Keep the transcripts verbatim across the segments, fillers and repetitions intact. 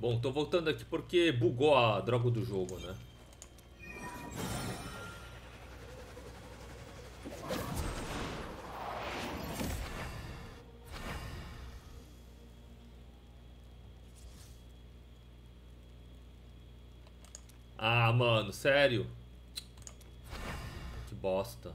Bom, tô voltando aqui porque bugou a droga do jogo, né? Ah, mano, sério? Que bosta.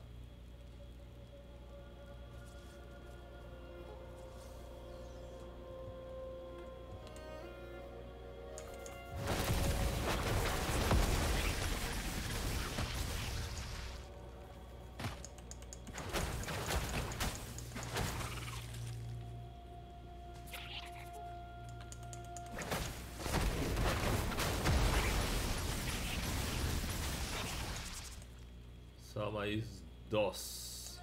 Só mais dois.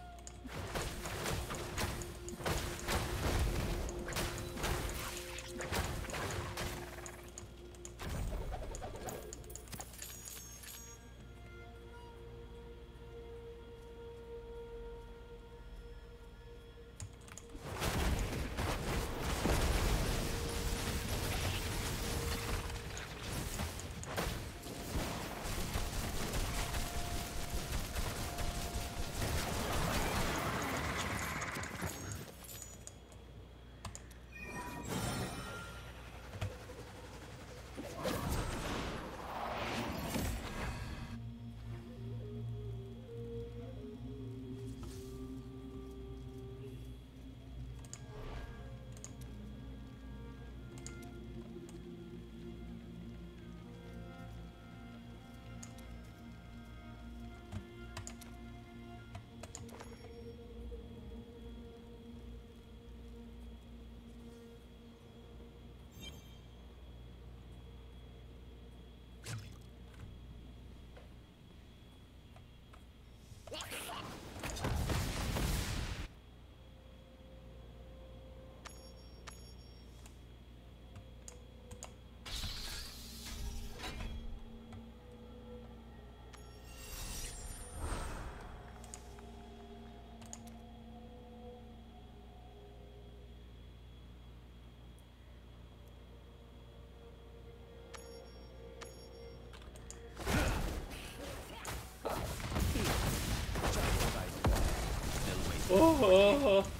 Oh, oh, oh.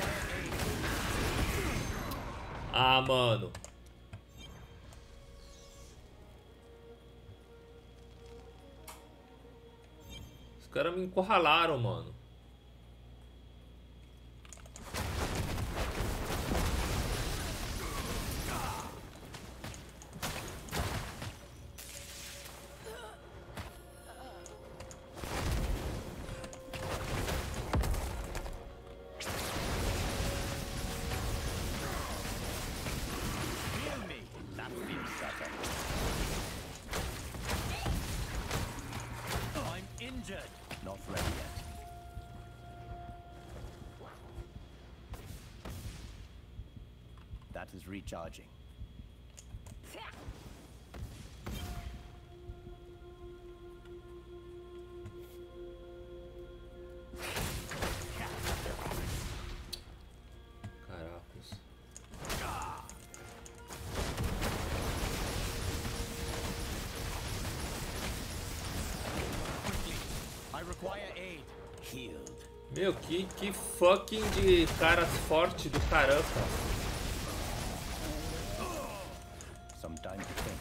Ah, mano. Os caras me encurralaram, mano. Not ready yet. That is recharging. Caracos. I require aid. Healed. Meu, que, que fucking de caras forte do caramba. Some time to think.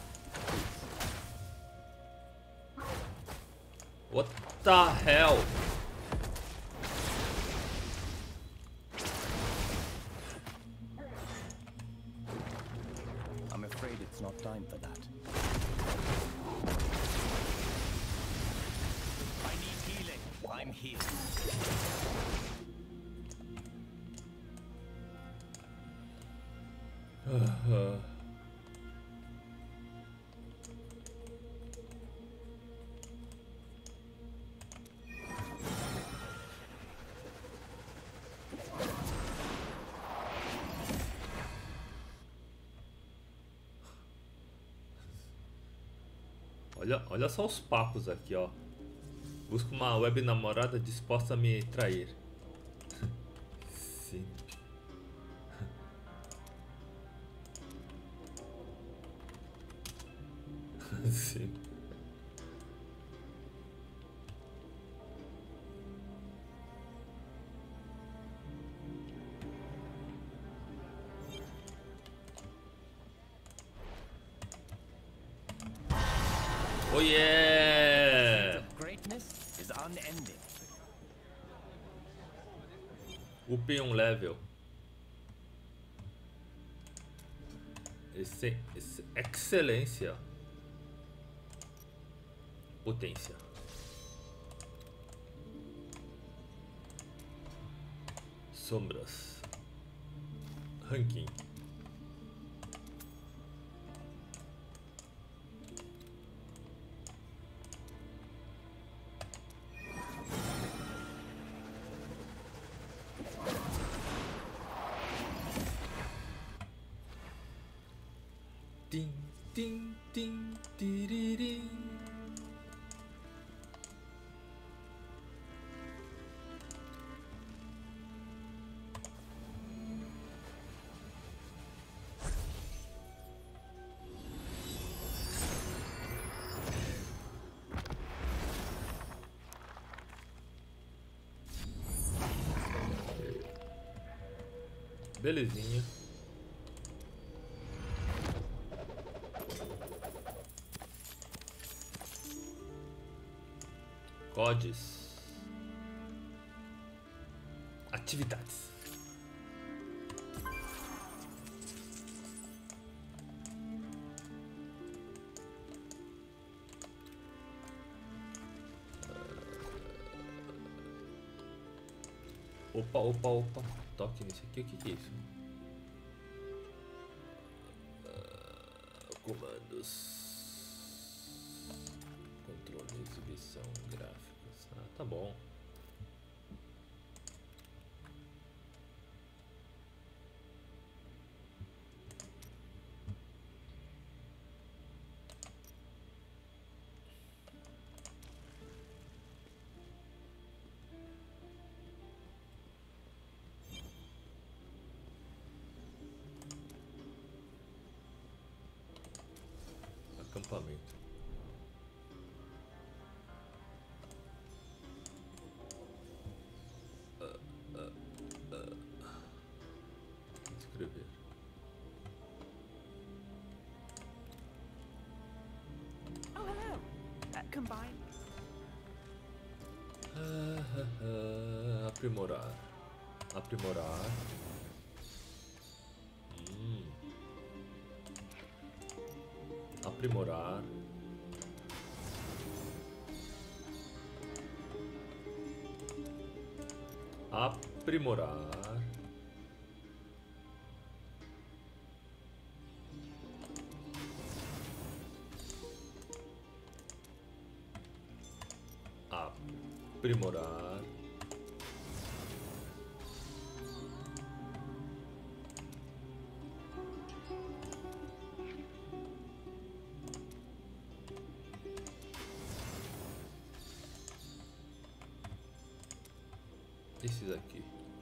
What the hell? I'm afraid it's not time for that. I need healing. I'm healed. Uh, olha, olha só os papos aqui, ó. Busco uma web namorada disposta a me trair. Sim. Sim. Oh yeah! Greatness is unending. Upei um level. Esse, esse, excelência. Potência. Sombras. Ranking. Tim, tim, tim, tiririm. Belezinha. Codes. Atividades. Opa, opa, opa. Toque nisso aqui. O que, que é isso? Uh, comandos. Controle, exibição, gráficos. Ah, tá bom. Acampamento. Uh, uh, uh. Escrever. Oh, hello. Uh, combine. Ah, ah, ah, aprimorar. Aprimorar. Hum. Aprimorar. Aprimorar. Aprimorar. Esses aqui.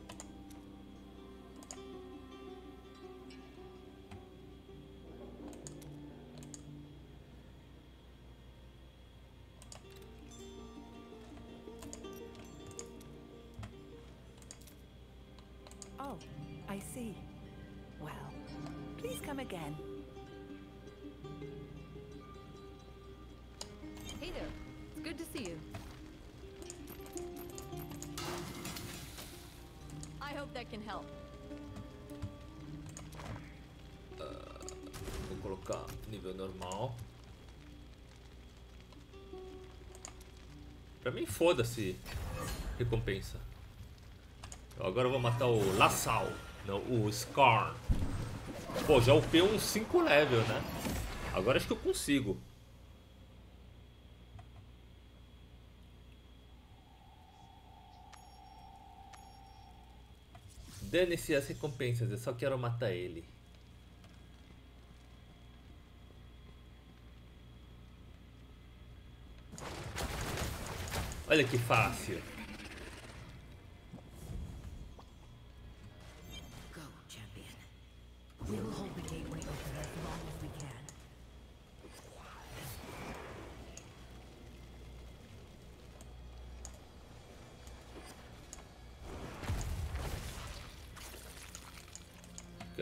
Oh, I see. Well, please come again. Hey there. It's good to see you. I hope that can help. Vou colocar nível normal. Pra mim, foda-se recompensa. Agora eu vou matar o Lassal, não, o Skarn. Pô, já upei uns cinco level, né? Agora acho que eu consigo. Dane-se as recompensas, eu só quero matar ele. Olha que fácil. Go, champion. We will hold the gateway open as long as we can.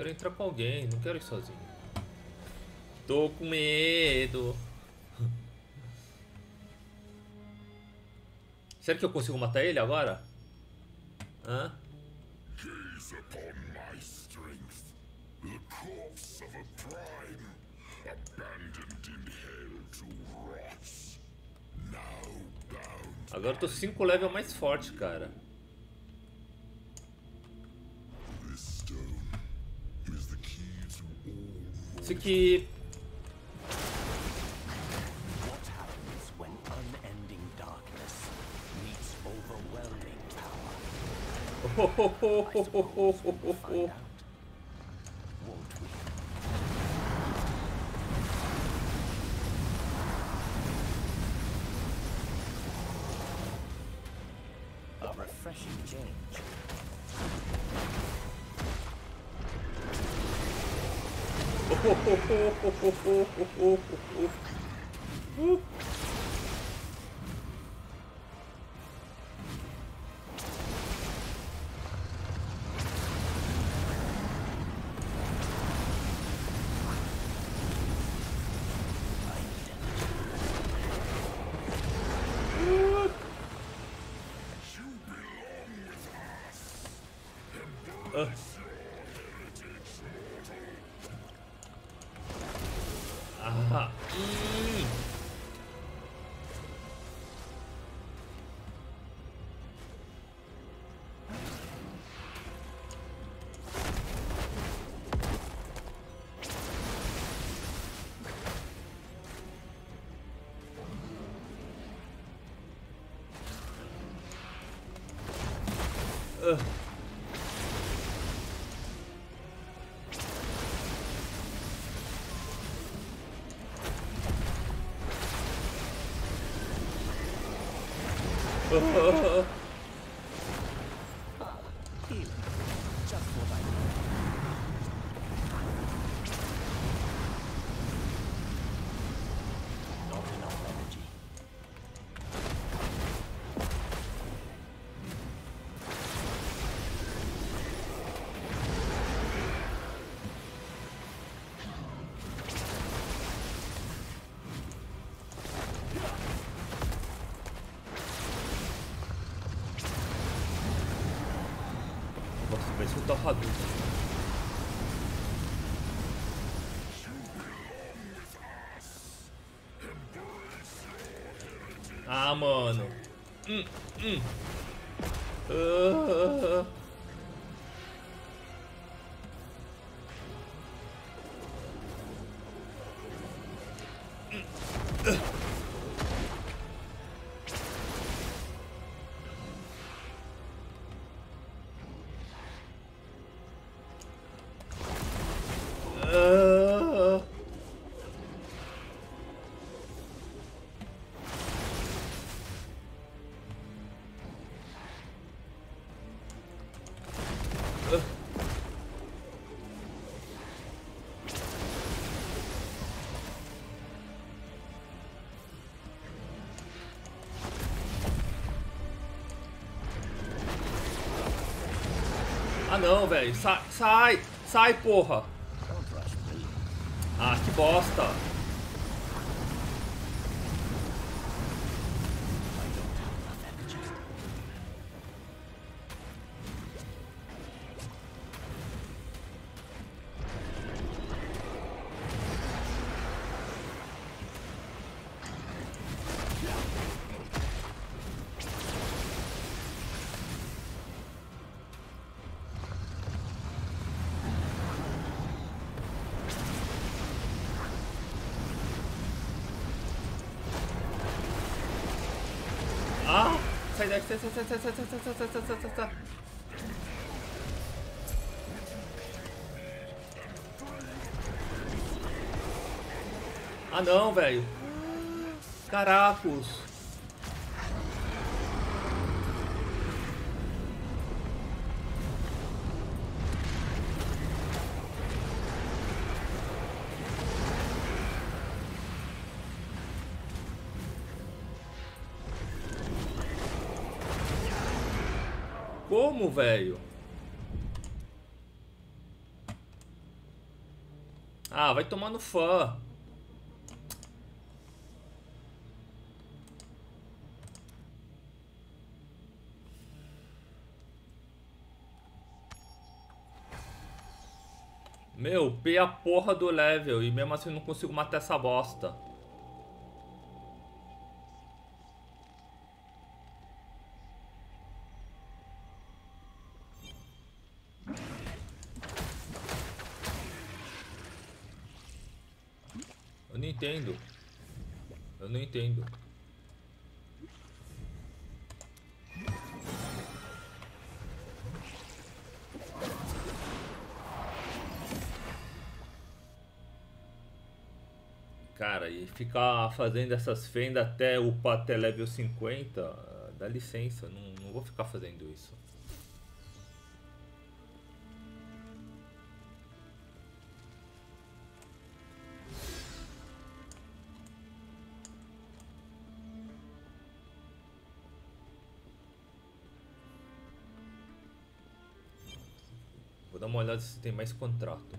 Quero entrar com alguém, não quero ir sozinho. Tô com medo. Será que eu consigo matar ele agora? Hã? Gaze upon my strength, the corpse of a prime, abandoned in hell to rot. Now bound. Agora eu tô cinco level mais forte, cara. This stone is the key to all. Isso aqui. What happens when unending darkness meets overwhelming power? I suppose we'll find out, won't we? A refreshing change. Ah, hum. Uh. Uh. Ah, healing. Just what I need. Not enough energy. Nossa, vai escutar o Hadouken. Ah, mano. Hum, hum. Ah. Ah. Ah não, velho. Sai, sai, sai, porra. Don't rush me. Ah, que bosta. I don't have enough energy. Ah, sai daqui, sai, sai, sai, sai, sai, sai, sai, sai, sai, sai, sai, sai. Ah não, velho. Caracos. Como, velho? Ah, vai tomar no fã. Meu, upei a porra do level e mesmo assim eu não consigo matar essa bosta. Eu não entendo. Eu não entendo. Cara, e ficar fazendo essas fendas até upar até level cinquenta, dá licença, não, não vou ficar fazendo isso. Vou dar uma olhada se tem mais contrato.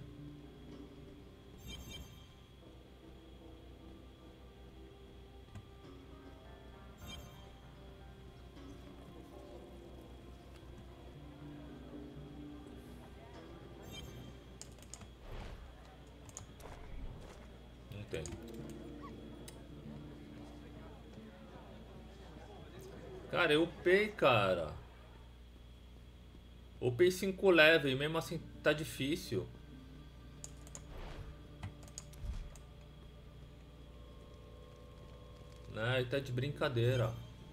Não tem. Cara, eu upei, cara. Upei cinco level e mesmo assim tá difícil. Né, e tá de brincadeira.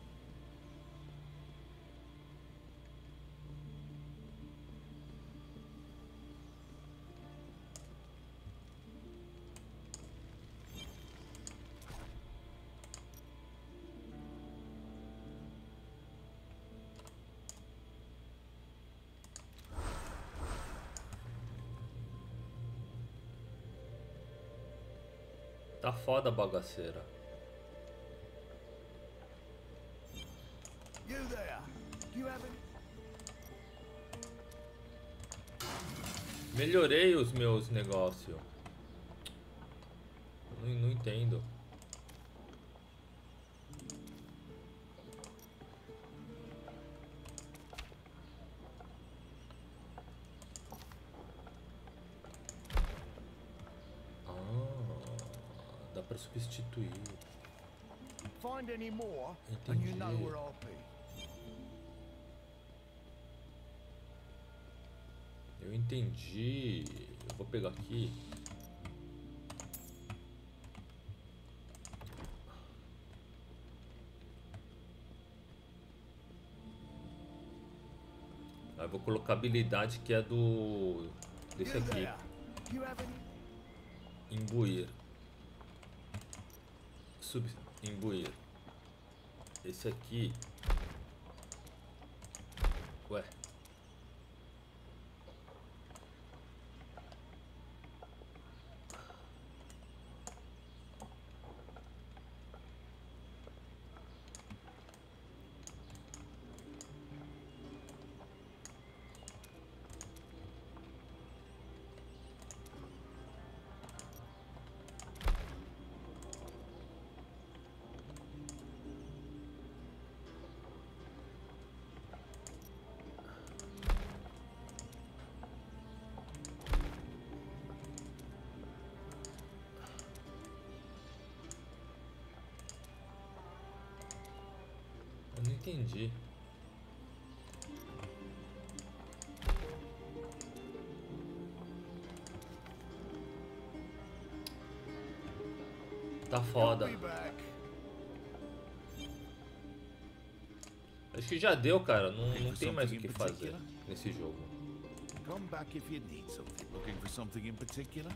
Tá foda a bagaceira. You there? Do you have any... Melhorei os meus negócios. Não, não entendo. Para substituir. Find any more, and Entendi. you know where I'll be. Eu entendi. Eu vou pegar aqui. Aí vou colocar a habilidade que é do desse You aqui. there? Do you have any... Imbuir. Sub imbuir. Esse aqui. Ué. Eu não entendi. Tá foda. Be back. Acho que já deu, cara. Não, não tem mais o que fazer nesse jogo. Come back if you need something. Looking for something in particular?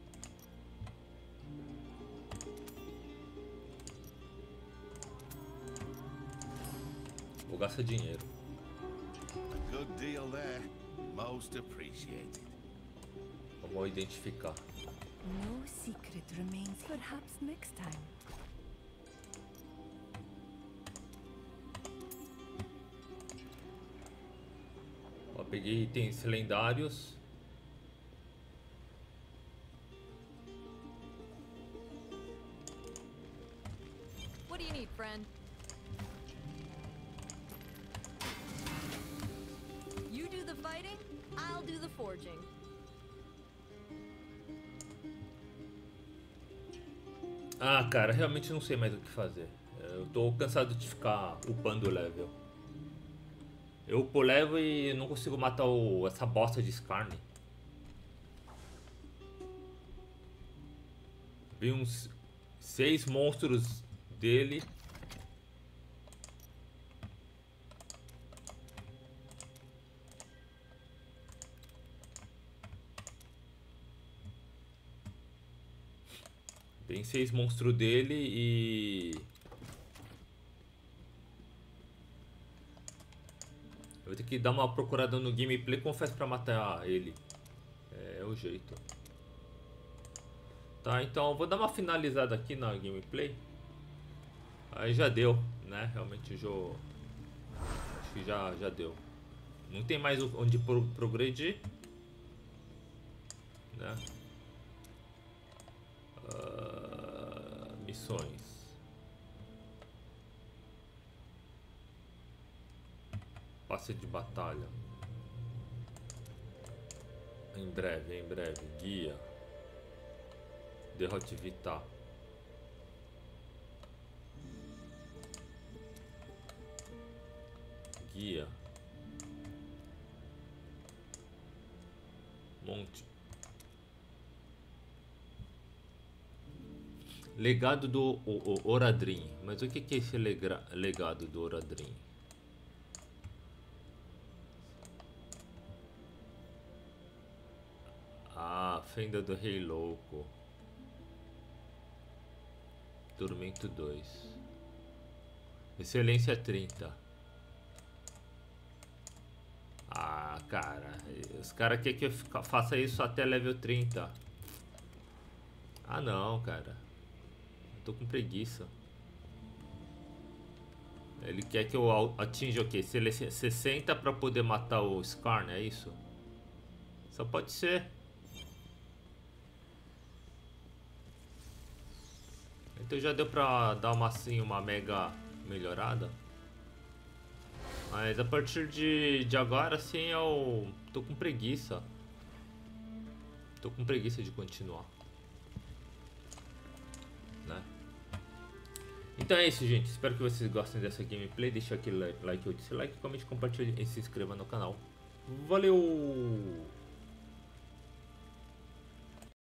Vou gastar dinheiro. A good deal there. Most appreciated. Vamos identificar. No secret remains. Perhaps next time. Ó, peguei itens lendários. you need, friend? You do the fighting, I'll do the forging. Ah, cara, realmente não sei mais o que fazer. Eu tô cansado de ficar upando o level. Eu upo o level e não consigo matar o, essa bosta de Skarn. Vi uns seis monstros dele. Tem seis monstros dele e... eu vou ter que dar uma procurada no gameplay, confesso, pra matar ele. É, é o jeito. Tá, então eu vou dar uma finalizada aqui na gameplay. Aí já deu, né? Realmente o jogo... acho que já, já deu. Não tem mais onde pro progredir, né? Uh, missões. Passe de batalha. Em breve, em breve. Guia. Derrote Vita. Guia. Monte. Legado do o, o Oradrim. Mas o que, que é esse legra, legado do Oradrim? Ah, Fenda do Rei Louco. Tormento dois. Excelência trinta. Ah, cara. Os caras querem que eu faça isso até level trinta. Ah, não, cara. Tô com preguiça. Ele quer que eu atinja o quê? sessenta pra poder matar o Skarn, é isso? Só pode ser. Então já deu pra dar uma assim, uma mega melhorada. Mas a partir de, de agora assim eu tô com preguiça. Tô com preguiça de continuar. Né? Então é isso, gente. Espero que vocês gostem dessa gameplay. Deixa aquele like ou dislike, comente, compartilhe e se inscreva no canal. Valeu!